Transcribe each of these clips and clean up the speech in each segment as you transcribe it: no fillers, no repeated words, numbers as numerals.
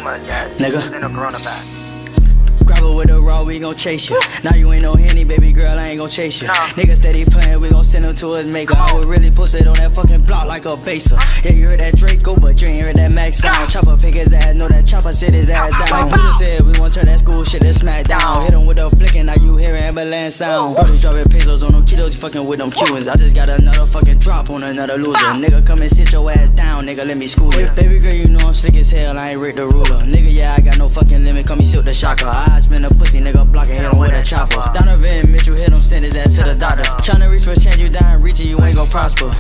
much, yeah. Nigga. Ain't no Corona back. Grab her with a raw, we gon' chase you. Now you ain't no Henny, baby girl, I ain't gon' chase you. No. Nigga steady playing, we gon' send him to his maker. I would really post it on that fucking block like a baser. Yeah, you heard that Draco, but you ain't heard that Max sound. Chopper pick his ass, know that chopper sit his ass down. Like Buddha said, we won't turn that school shit to smack down. Hit him with a blick and now you hear ambulance sound. Brothers dropping pesos on them kilos, you fucking with them Cubans. I just got another fucking drop on another loser. Nigga, come and sit your ass down, nigga, let me school you. Baby girl, you know I'm slick as hell, I ain't Rick the Ruler. Nigga, yeah, I got no fucking limit, call me Silk the Shocker. I spin a pussy, nigga, block and hit him with a chopper. Donovan Mitchell hit him, send his ass to the doctor. Tryna reach for a change, you down, reaching, you ain't gon' prosper.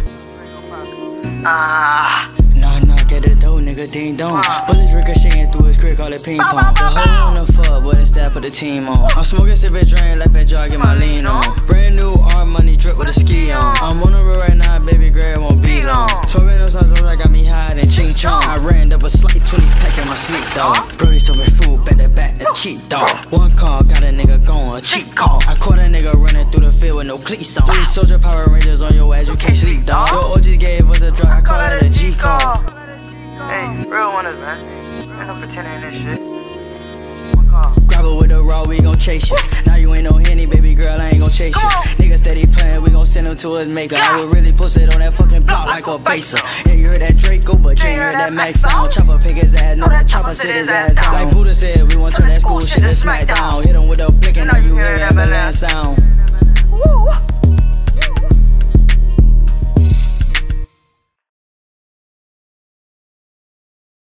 Nah, get the dough, nigga, ding dong. Bullets ricocheting through his crib, call it ping pong. The hoe on the fuck, but instead put the team on. I'm smoking, sipping, drain, left at jar, get my lean on. Brand new art money, drip with a ski on. I'm on the road right now, baby girl, it won't be long. Smoking those songs that got me high than ching chong. I ran up a slight 20 pack in my sleep, dog. Brody serving food, back to back, a cheat dog. One call, got a nigga going, a cheat call. I caught a nigga running through the field with no cleats on. 3 soldier Power Rangers on your ass, you can't sleep, dog. Your OG gave us a drug, I call that a G call. Hey, real one is, man. Ain't no pretending in this shit. Grab her with a raw, we gon' chase you. Now you ain't no Henny, baby girl, I ain't gon' chase you. Nigga steady playing, we gon' send him to his maker. I would really post it on that fucking block like a baser. Yeah, you heard that Draco, but you ain't heard that Max sound. Chopper pick his ass, know that chopper sit his ass down. Like Buddha said, we won't turn that school shit to smack down. Hit him with a blick and now you hear ambulance sound.